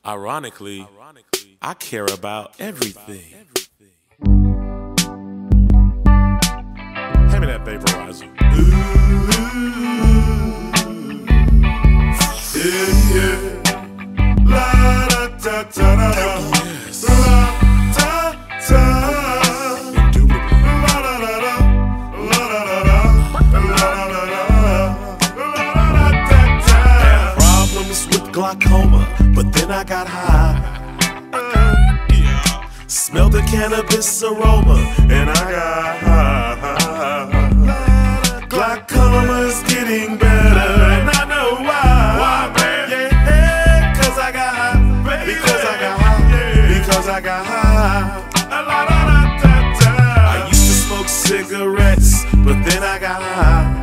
Ironically, I care about everything. Hand me that vaporizer. La da da da da da. La da da. La da da da. La da da da. La da da da. La da da. Had problems with glaucoma, but then I got high. Smelled the cannabis aroma, and I got high. Glaucoma's getting better, and I know why. Why, man? Yeah, cause I got high. Because I got high. Because I got high. La da da da da. I used to smoke cigarettes, but then I got high.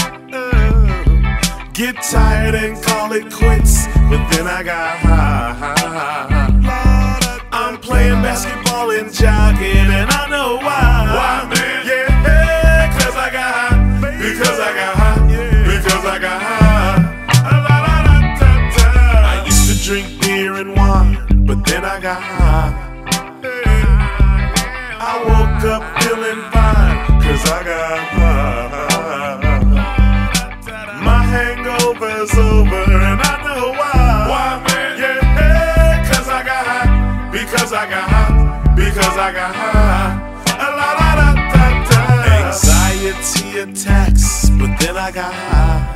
Get tired and call it quits, but then I got high. I'm playing basketball and jogging, and I know why. Why, man? Yeah, cause I got high. Because I got high. Because I got high. La da da da da. I used to drink beer and wine, but then I got high. I woke up feeling fine, cause I got high. My hangover's over, and I know why. Why, man? Yeah, cause I got high. Because I got high. Because I got high. La da da da da. Anxiety attacks, but then I got high.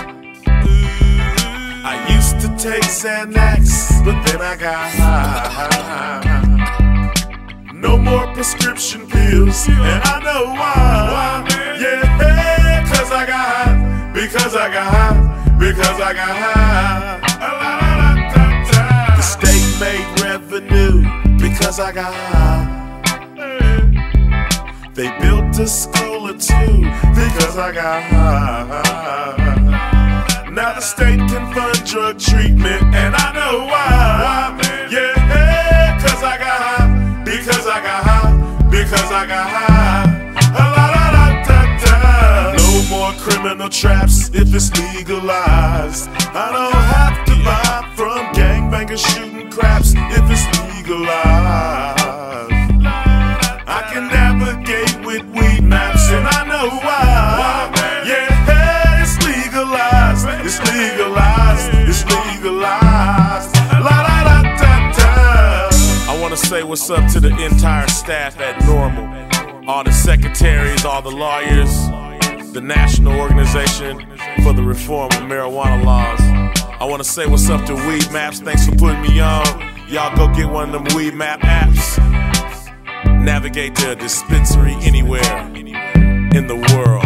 I used to take Xanax, but then I got high. No more prescription pills, and I know why. Why, man? Yeah, cause I got high. Because I got high. Because I got high. La da da da. The state made revenue because I got high. They built a school or two because I got high. Now the state can fund drug treatment, and I know why. Why, man? Yeah, cause I got high. Because I got high. Because I got high. La da da da da. No more criminal traps if it's legalized. I don't have to buy from gangbangers shooting craps if it's legalized. I can navigate with WeedMaps, and I know why. Why, man? Yeah, it's legalized. It's legalized. It's legalized. La da da da da. I wanna say what's up to the entire staff at NORML, all the secretaries, all the lawyers, the National Organization for the Reform of Marijuana Laws. I wanna say what's up to WeedMaps. Thanks for putting me on. Y'all go get one of them WeedMap apps. Navigate to a dispensary anywhere in the world.